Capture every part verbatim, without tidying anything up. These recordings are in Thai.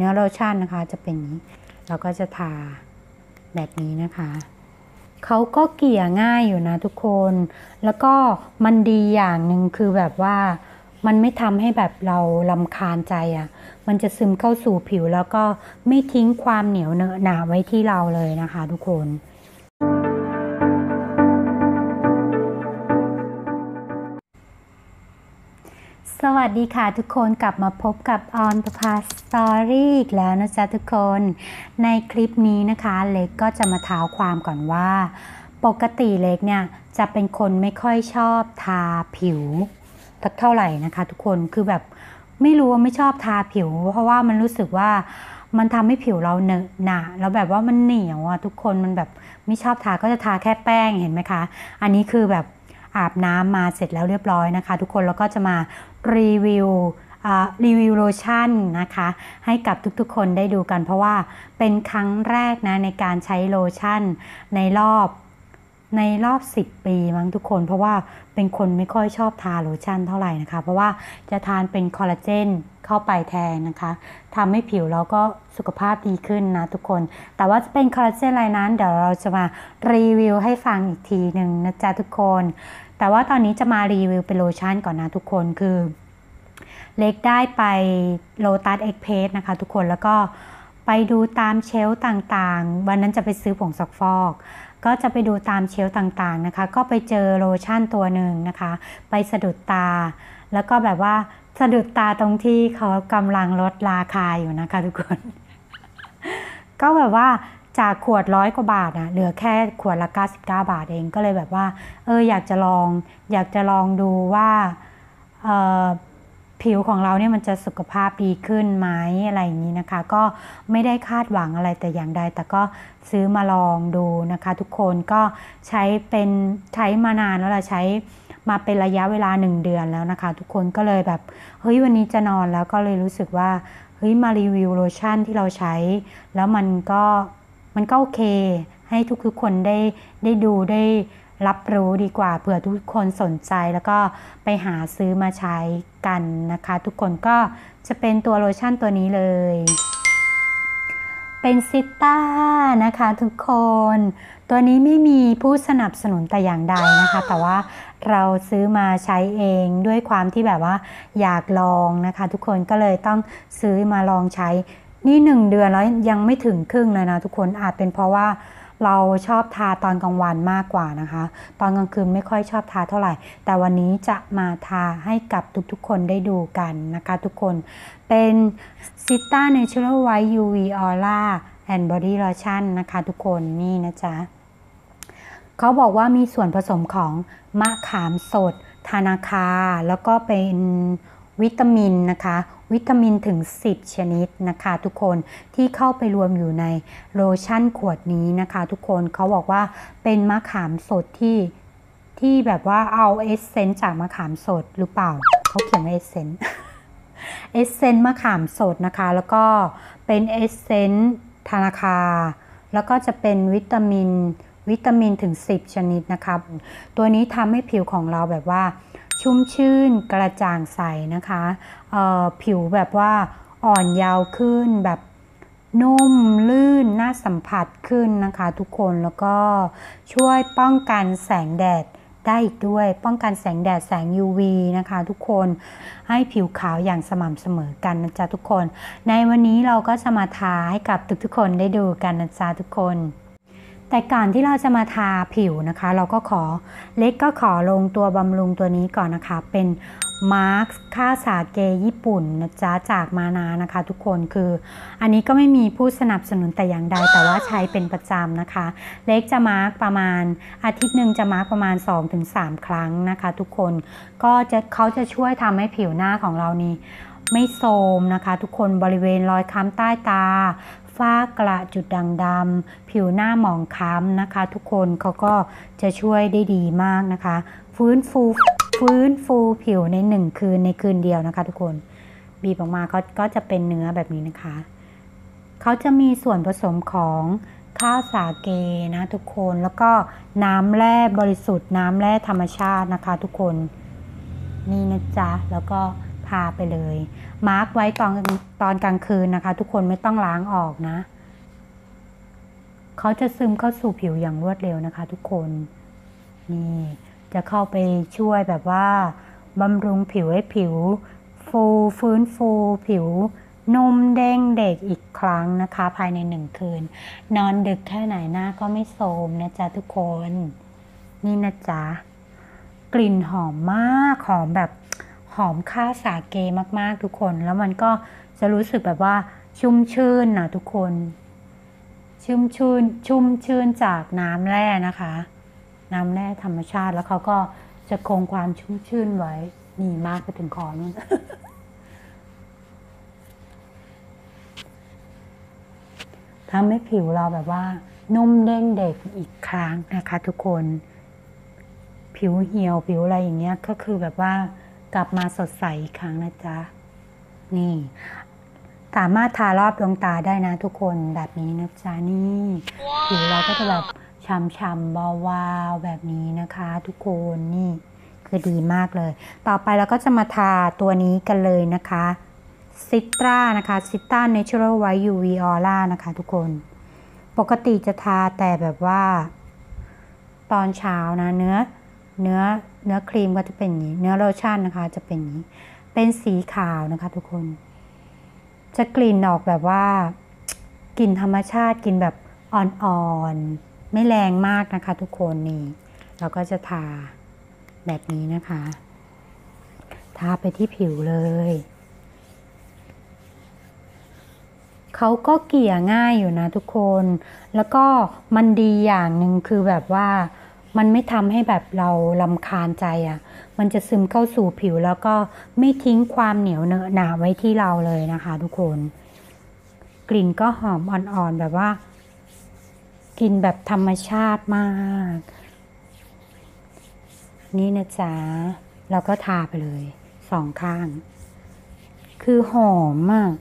นื้อโลชั่นนะคะจะเป็นอย่างนี้เราก็จะทาแบบนี้นะคะเขาก็เกลี่ยง่ายอยู่นะทุกคนแล้วก็มันดีอย่างหนึ่งคือแบบว่ามันไม่ทำให้แบบเรารำคาญใจอ่ะมันจะซึมเข้าสู่ผิวแล้วก็ไม่ทิ้งความเหนียวเนอะหนาไว้ที่เราเลยนะคะทุกคนสวัสดีค่ะทุกคนกลับมาพบกับออนประภาสตอรี่อีกแล้วนะจ๊ะทุกคนในคลิปนี้นะคะเล็กก็จะมาเท้าความก่อนว่าปกติเล็กเนี่ยจะเป็นคนไม่ค่อยชอบทาผิวสักเท่าไหร่นะคะทุกคนคือแบบไม่รู้ว่าไม่ชอบทาผิวเพราะว่ามันรู้สึกว่ามันทำให้ผิวเราเหนอะหนะแล้วแบบว่ามันเหนียวอ่ะทุกคนมันแบบไม่ชอบทาก็จะทาแค่แป้งเห็นไหมคะอันนี้คือแบบอาบน้ำมาเสร็จแล้วเรียบร้อยนะคะทุกคนแล้วก็จะมารีวิวรีวิวโลชั่นนะคะให้กับทุกๆคนได้ดูกันเพราะว่าเป็นครั้งแรกนะในการใช้โลชั่นในรอบในรอบสิบปีมั้งทุกคนเพราะว่าเป็นคนไม่ค่อยชอบทาโลชั่นเท่าไหร่นะคะเพราะว่าจะทานเป็นคอลลาเจนเข้าไปแทนนะคะทำให้ผิวเราก็สุขภาพดีขึ้นนะทุกคนแต่ว่าจะเป็นคอลลาเจนอะไรนั้นเดี๋ยวเราจะมารีวิวให้ฟังอีกทีหนึ่งนะจ๊ะทุกคนแต่ว่าตอนนี้จะมารีวิวเป็นโลชั่นก่อนนะทุกคนคือเล็กได้ไปโลตัสเอ็กเพรสนะคะทุกคนแล้วก็ไปดูตามเชลฟ์ต่างๆวันนั้นจะไปซื้อผงซักฟอกก็จะไปดูตามเชลฟ์ต่างๆนะคะก็ไปเจอโลชั่นตัวหนึ่งนะคะไปสะดุดตาแล้วก็แบบว่าสะดุดตาตรงที่เขากำลังลดราคาอยู่นะคะทุกคน ก็แบบว่าจากขวดร้อยกว่าบาทนะเหลือแค่ขวดละเก้าสิบเก้าบาทเองก็เลยแบบว่าเอออยากจะลองอยากจะลองดูว่าเออผิวของเราเนี่ยมันจะสุขภาพดีขึ้นไหมอะไรอย่างนี้นะคะก็ไม่ได้คาดหวังอะไรแต่อย่างใดแต่ก็ซื้อมาลองดูนะคะทุกคนก็ใช้เป็นใช้มานานแล้วล่ะใช้มาเป็นระยะเวลาหนึ่งเดือนแล้วนะคะทุกคนก็เลยแบบเฮ้ยวันนี้จะนอนแล้วก็เลยรู้สึกว่าเฮ้ยมารีวิวโลชั่นที่เราใช้แล้วมันก็มันก็โอเคให้ทุกๆคนได้ได้ดูได้รับรู้ดีกว่าเผื่อทุกคนสนใจแล้วก็ไปหาซื้อมาใช้กันนะคะทุกคนก็จะเป็นตัวโลชั่นตัวนี้เลยเป็นซิต้านะคะทุกคนตัวนี้ไม่มีผู้สนับสนุนแต่อย่างใดนะคะแต่ว่าเราซื้อมาใช้เองด้วยความที่แบบว่าอยากลองนะคะทุกคนก็เลยต้องซื้อมาลองใช้นี่หนึ่งเดือนแล้วยังไม่ถึงครึ่งเลยนะทุกคนอาจเป็นเพราะว่าเราชอบทาตอนกลางวันมากกว่านะคะตอนกลางคืนไม่ค่อยชอบทาเท่าไหร่แต่วันนี้จะมาทาให้กับทุกๆคนได้ดูกันนะคะทุกคนเป็นซิต้า Natural White ยู วี Aura and Body Lotion นะคะทุกคนนี่นะจ๊ะเขาบอกว่ามีส่วนผสมของมะขามสดธานาคาแล้วก็เป็นวิตามินนะคะวิตามินถึงสิบชนิดนะคะทุกคนที่เข้าไปรวมอยู่ในโลชั่นขวดนี้นะคะทุกคนเขาบอกว่าเป็นมะขามสดที่ที่แบบว่าเอาเอสเซนต์จากมะขามสดหรือเปล่าเขาเขียนว่าเอสเซนต์เอสเซนต์มะขามสดนะคะแล้วก็เป็นเอสเซนต์ธานาคาแล้วก็จะเป็นวิตามินวิตามินถึงสิบชนิดนะคะตัวนี้ทำให้ผิวของเราแบบว่าชุ่มชื่นกระจ่างใสนะคะผิวแบบว่าอ่อนเยาว์ขึ้นแบบนุ่มลื่นน่าสัมผัสขึ้นนะคะทุกคนแล้วก็ช่วยป้องกันแสงแดดได้อีกด้วยป้องกันแสงแดดแสง ยู วี นะคะทุกคนให้ผิวขาวอย่างสม่ำเสมอกันนะจ๊ะทุกคนในวันนี้เราก็จะมาทาให้กับทุกๆคนได้ดูกันนะจ๊ะทุกคนแต่ก่อนที่เราจะมาทาผิวนะคะเราก็ขอเล็กก็ขอลงตัวบำรุงตัวนี้ก่อนนะคะเป็นมาร์คค่าสาเกญี่ปุ่นนะจ๊ะจากมานานะคะทุกคนคืออันนี้ก็ไม่มีผู้สนับสนุนแต่อย่างใดแต่ว่าใช้เป็นประจำนะคะเล็กจะมาร์คประมาณอาทิตย์หนึ่งจะมาร์คประมาณ สองถึงสาม ครั้งนะคะทุกคนก็จะเขาจะช่วยทำให้ผิวหน้าของเรานี่ไม่โทรมนะคะทุกคนบริเวณรอยค้ำใต้ตาฝ้ากระจุดด่างดำผิวหน้าหมองคล้ำนะคะทุกคนเขาก็จะช่วยได้ดีมากนะคะฟื้นฟูฟื้นฟูผิวในหนึ่งคืนในคืนเดียวนะคะทุกคนบีบออกมาก็ก็จะเป็นเนื้อแบบนี้นะคะเขาจะมีส่วนผสมของข้าวสาเกนะทุกคนแล้วก็น้ำแร่บริสุทธิ์น้ำแร่ธรรมชาตินะคะทุกคนนี่นะจ๊ะแล้วก็พาไปเลยมาร์กไว้ตอนตอนกลางคืนนะคะทุกคนไม่ต้องล้างออกนะเขาจะซึมเข้าสู่ผิวอย่างรวดเร็วนะคะทุกคนนี่จะเข้าไปช่วยแบบว่าบำรุงผิวให้ผิวฟูฟื้นฟูผิวนุ่มเด้งเด็กอีกครั้งนะคะภายในหนึ่งคืนนอนดึกแค่ไหนหน้าก็ไม่โทรมนะจ๊ะทุกคนนี่นะจ๊ะกลิ่นหอมมากหอมแบบหอมข้าวสาเกมากๆทุกคนแล้วมันก็จะรู้สึกแบบว่าชุ่มชื่นนะทุกคนชุ่มชื่นชุ่มชื่นจากน้ำแร่นะคะน้ำแร่ธรรมชาติแล้วเขาก็จะคงความชุ่มชื่นไว้นี่มากไปถึงคอนู่น ทำให้ผิวเราแบบว่านุ่มเด้งเด็กอีกครั้งนะคะทุกคนผิวเหี่ยวผิวอะไรอย่างเงี้ยก็คือแบบว่ากลับมาสดใสอีกครั้งนะจ๊ะนี่สามารถทารอบดวงตาได้นะทุกคนแบบนี้นะจ๊ะนี่ผิวเราก็จะแบบช่ำๆวาวๆแบบนี้นะคะทุกคนนี่คือดีมากเลยต่อไปเราก็จะมาทาตัวนี้กันเลยนะคะซิตรานะคะซิตรา Natural White ยู วี Aura นะคะทุกคนปกติจะทาแต่แบบว่าตอนเช้านะเนื้อเนื้อเนื้อครีมก็จะเป็นอย่างนี้เนื้อโลชั่นนะคะจะเป็นอย่างนี้เป็นสีขาวนะคะทุกคนจะกลิ่นออกแบบว่ากลิ่นธรรมชาติกลิ่นแบบอ่อนๆไม่แรงมากนะคะทุกคนนี่เราก็จะทาแบบนี้นะคะทาไปที่ผิวเลยเขาก็เกลี่ยง่ายอยู่นะทุกคนแล้วก็มันดีอย่างหนึ่งคือแบบว่ามันไม่ทำให้แบบเรารำคาญใจอ่ะมันจะซึมเข้าสู่ผิวแล้วก็ไม่ทิ้งความเหนียวเนอะหนาไว้ที่เราเลยนะคะทุกคนกลิ่นก็หอมอ่อนๆแบบว่ากลิ่นแบบธรรมชาติมากนี่นะจ๊ะเราก็ทาไปเลยสองข้างคือหอมมาก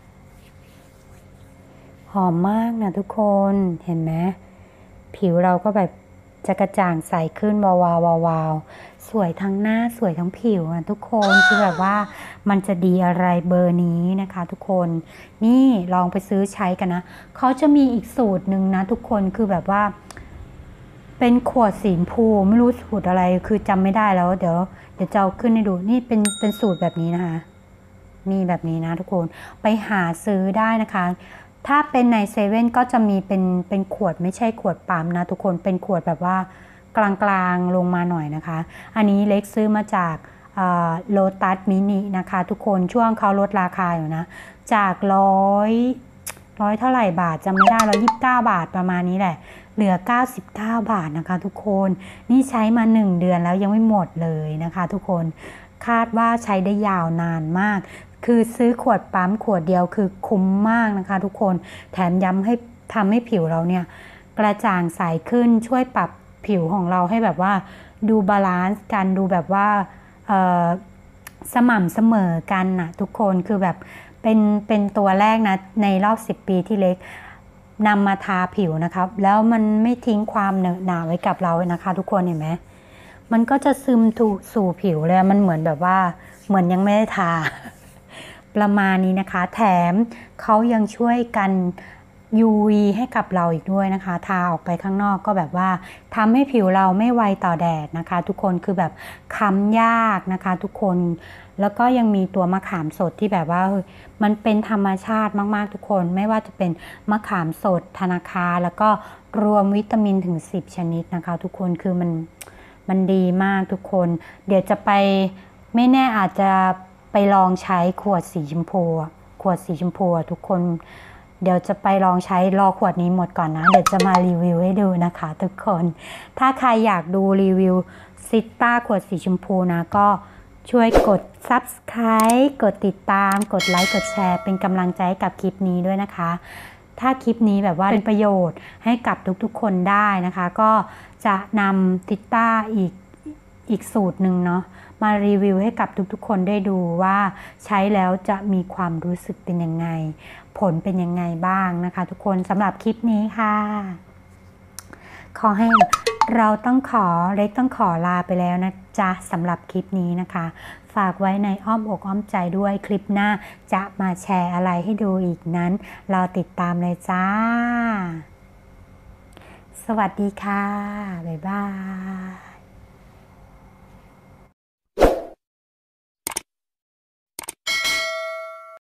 หอมมากนะทุกคนเห็นไหมผิวเราก็แบบจะกระจ่างใสขึ้นวาวาวาวาวสวยทั้งหน้าสวยทั้งผิวอ่ะทุกคนคือแบบว่ามันจะดีอะไรเบอร์นี้นะคะทุกคนนี่ลองไปซื้อใช้กันนะเขาจะมีอีกสูตรหนึ่งนะทุกคนคือแบบว่าเป็นขวดสีชมพูไม่รู้สูตรอะไรคือจำไม่ได้แล้วเดี๋ยวเดี๋ยวจะเอาขึ้นให้ดูนี่เป็นเป็นสูตรแบบนี้นะคะนี่แบบนี้นะทุกคนไปหาซื้อได้นะคะถ้าเป็นในเซเว่นก็จะมีเป็นเป็นขวดไม่ใช่ขวดปั๊มนะทุกคนเป็นขวดแบบว่ากลางๆลงมาหน่อยนะคะอันนี้เล็กซื้อมาจากโลตัสมินินะคะทุกคนช่วงเขาลดราคาอยู่นะจากร้อยร้อยเท่าไหร่บาทจำไม่ได้ร้อยยี่สิบเก้าบาทประมาณนี้แหละเหลือเก้าสิบเก้าบาทนะคะทุกคนนี่ใช้มาหนึ่งเดือนแล้วยังไม่หมดเลยนะคะทุกคนคาดว่าใช้ได้ยาวนานมากคือซื้อขวดปั๊มขวดเดียวคือคุ้มมากนะคะทุกคนแถมย้ำให้ทำให้ผิวเราเนี่ยกระจ่างใสขึ้นช่วยปรับผิวของเราให้แบบว่าดูบาลานซ์กันดูแบบว่าสม่ำเสมอกันนะทุกคนคือแบบเป็นเป็นตัวแรกนะในรอบสิบปีที่เล็กนำมาทาผิวนะครับแล้วมันไม่ทิ้งความเหนอะหนาไว้กับเรานะคะทุกคนเห็นไหมมันก็จะซึมสู่ผิวเลยมันเหมือนแบบว่าเหมือนยังไม่ได้ทาประมาณนี้นะคะแถมเขายังช่วยกัน ยู วี ให้กับเราอีกด้วยนะคะทาออกไปข้างนอกก็แบบว่าทำให้ผิวเราไม่ไวต่อแดดนะคะทุกคนคือแบบค้ำยากนะคะทุกคนแล้วก็ยังมีตัวมะขามสดที่แบบว่ามันเป็นธรรมชาติมากๆทุกคนไม่ว่าจะเป็นมะขามสดธนาคารแล้วก็รวมวิตามินถึงสิบชนิดนะคะทุกคนคือมันมันดีมากทุกคนเดี๋ยวจะไปไม่แน่อาจจะไปลองใช้ขวดสีชมพูขวดสีชมพูทุกคนเดี๋ยวจะไปลองใช้รอขวดนี้หมดก่อนนะเดี๋ยวจะมารีวิวให้ดูนะคะทุกคนถ้าใครอยากดูรีวิวซิต้าขวดสีชมพูนะก็ช่วยกด ซับสไครบ์ กดติดตามกดไลค์กดแชร์เป็นกำลังใจให้กับคลิปนี้ด้วยนะคะถ้าคลิปนี้แบบว่าเป็นประโยชน์ให้กับทุกๆคนได้นะคะก็จะนำซิต้าอีกอีกสูตรหนึ่งเนาะมารีวิวให้กับทุกๆคนได้ดูว่าใช้แล้วจะมีความรู้สึกเป็นยังไงผลเป็นยังไงบ้างนะคะทุกคนสำหรับคลิปนี้ค่ะขอให้เราต้องขอเล็กต้องขอลาไปแล้วนะจ๊ะสำหรับคลิปนี้นะคะ ฝากไว้ในอ้อมอกอ้อมใจด้วยคลิปหน้าจะมาแชร์อะไรให้ดูอีกนั้นรอติดตามเลยจ้าสวัสดีค่ะบ๊ายบาย